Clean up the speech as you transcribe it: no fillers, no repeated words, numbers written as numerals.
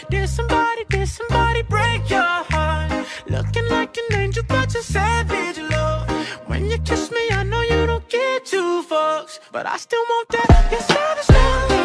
Did somebody break your heart? Looking like an angel, but you're savage, love. When you kiss me, I know you don't get two fucks, but I still want that. You're savage, love.